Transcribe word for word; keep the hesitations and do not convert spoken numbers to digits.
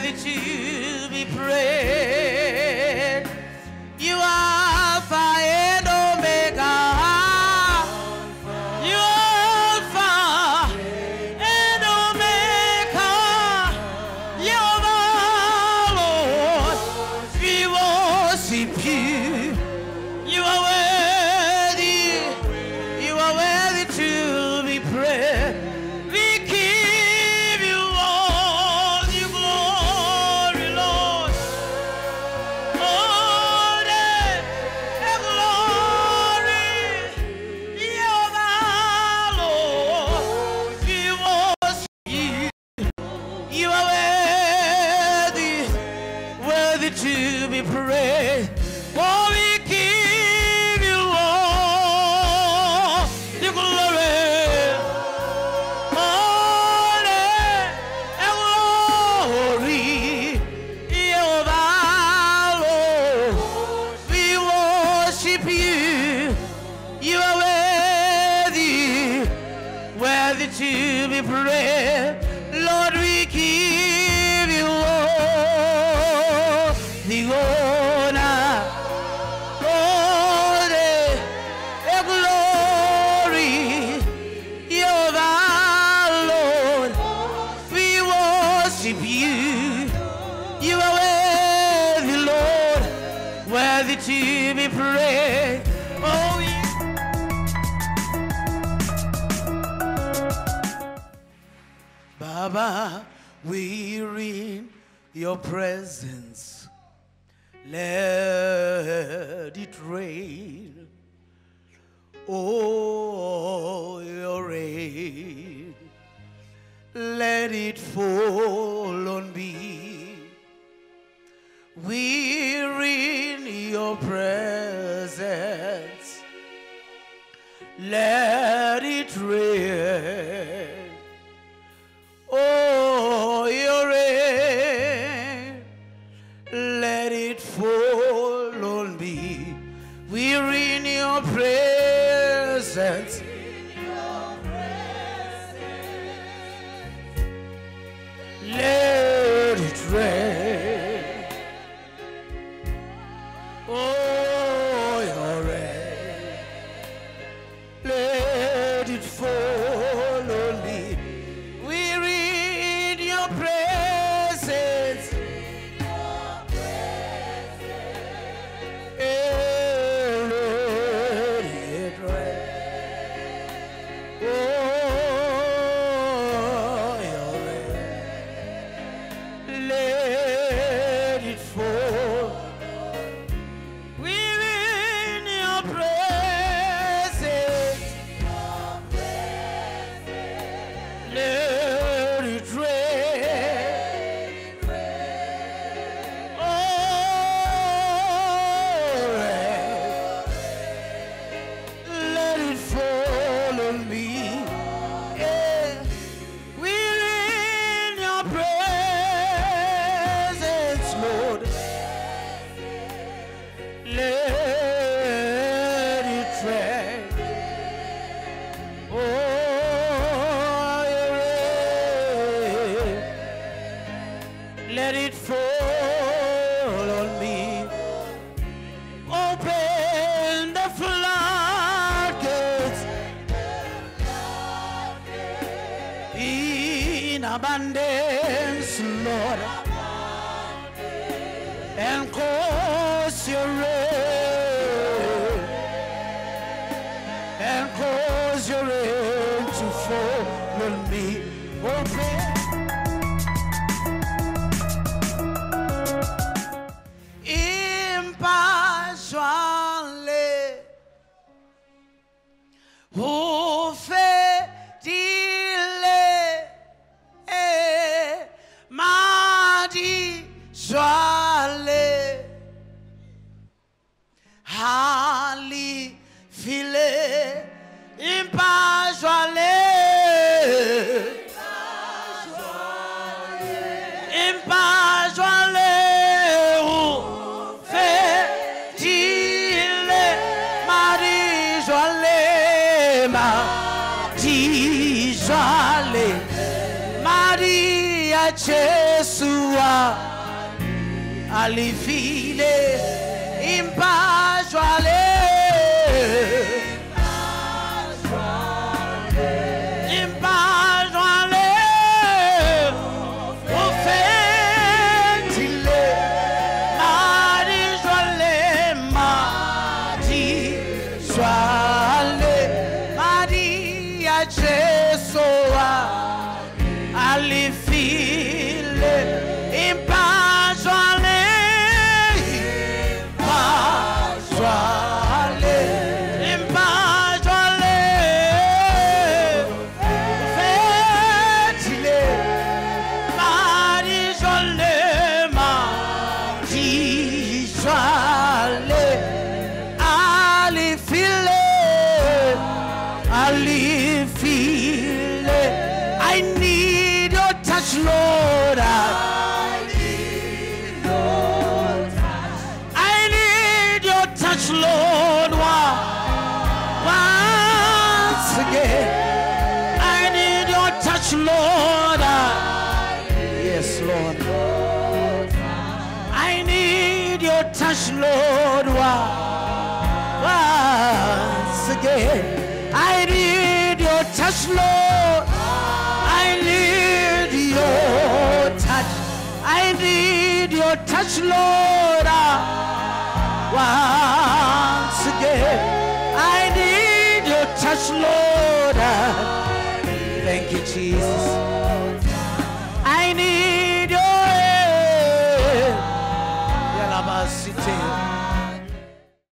worthy to be praised. You are Alpha and Omega. You are Alpha and Omega. You are Lord. We worship you. You are worthy. You are worthy to be praised. We give you all the glory, Lord. All the glory. You are Lord. We worship you. You are worthy, worthy to be praised. Oh, we give you all the glory. All the glory. You are Lord. We worship you. You are worthy, worthy to be praised. Lord, we give you all the honor, all the glory. You are Lord. We worship you. You are worthy, Lord, worthy to be praised. Oh, yeah. Baba, we're in your presence. Let it rain. Oh, your rain. Let it fall on me. We're in your presence. Let it rain. Oh, your rain, let it fall on me. We're in your presence. Let it rain. Oh, your rain, let it fall on me. We're in your presence. And let it rain. Oh, your rain. Let it fall. We're in your presence. Let it rain. Oh, rain. Let it fall on me. Yeah. We're in your presence, Lord. Let it rain. Oh, your rain. Let it fall on me. Open the floodgates in abundance, Lord, and cause your rain, and cause your rain to fall on me. Open. Impartially, who fedile, eh, madi swale, hali file, impartially, impartially. Maria Jesua alifile impashwale impashwale ufetile mari jwale mari jwale mari ya Jesoa alifile impashwale impashwale impashwale fetile mari jwale mari jwale alifile alifile I need your touch, Lord. I need your touch. I need your touch, Lord. Once again, I need your touch, Lord. Yes, Lord. I need your touch, Lord. Once again, I need your touch, Lord. I need your touch. I need your touch, Lord. Once again, I need your touch, Lord. Thank you, Jesus. I need your help.